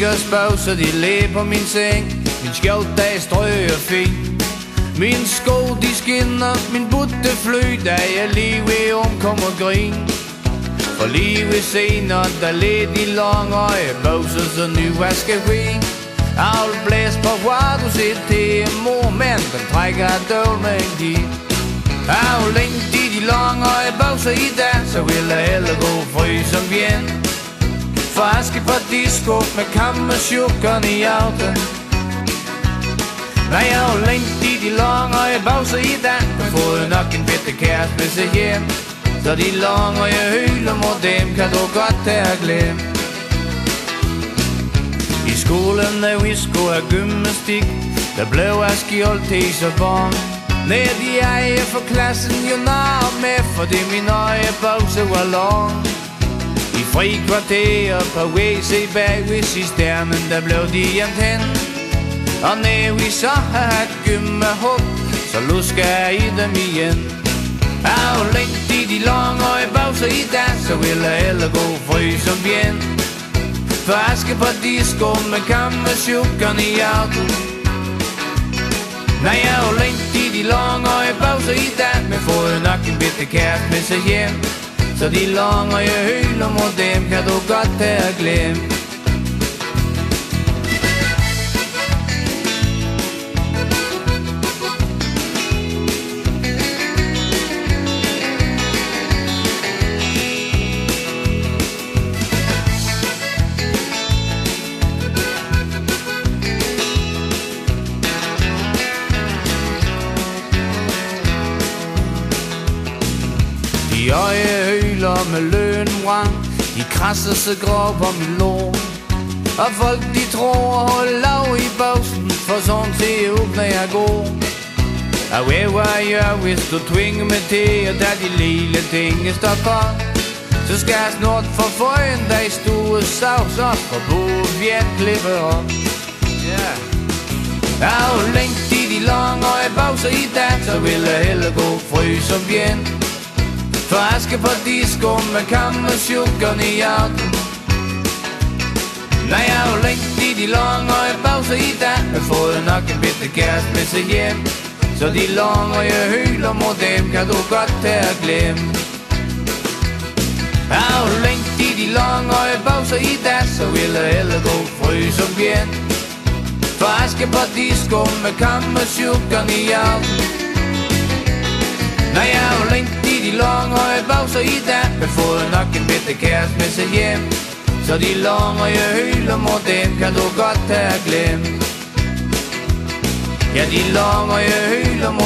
Snickers bag, de læ på min seng. Min skjold, der er strøg og fin. Min sko, de skinner, min butte fløj, da jeg lige ved omkommer grin. For lige ved senere, der led de lange øje, bauser så nyvasket vin. Avl blæs på hvor du set til mor, men den trækker døl med en din. Avl længt i de lange øje, bauser i dag, så vil jeg heller gå fri som bien. For aske på disco med kammersjukkerne i auto. Nej, jeg er længt i de lange øje, bauser i dag, kan få nok en bitte kæreste med sig hjem. Så de lange øje hyler mod dem, kan du godt tage at glemme. I skolen, da vi skulle have gymnastik, der blev jeg skjoldt til så barn. Ned i eje for klassen, jo nær med, fordi min øje bause var lang. I fri kvarter på WC bag ved cisternen, der blev de antænd. Og når vi så har haft gymmehop, så lusker jeg i dem igen. Og længt i de lange øje bauser i dag, så vil jeg heller gå fri som bien. For aske på disco med kammersjukkerne i auto. Nej, jeg er længt i de lange øje bauser i dag, men får nok en bitte kæreste med sig hjem. Så de lange øje hyler mod dem, kan du godt tage at glemme. De øje høler med lønbrand, de krasser sig grå på min lår. Og folk de tror at holde lav i bausen, for sådan ser ud når jeg går. Og hvad jeg gør, hvis du tvinger mig til, og da de lille ting står godt, så skal jeg snart få føjen, der i stue savs op, og både virkelig op. Og længt i de lange øje bauser i dag, så vil jeg heller gå fri som bien. For aske på disco med kammersjukkerne i auto. Nej, jeg er længt i de lange øje bauser i dag, jeg får nok en bitte kæreste med sig hjem. Så de lange øje hyler mod dem, kan du godt tage at glemme. Jeg er længt i de lange øje bauser i dag, så vil jeg heller gå fri som bien. For aske på disco med kammersjukkerne i auto. Nej, jeg er længt i de lange øje bauser i dag, men får nok en bitte kæreste med sig hjem. Så de lange øje hyler mod dem, kan du godt tage at glemme. Ja, de lange øje hyler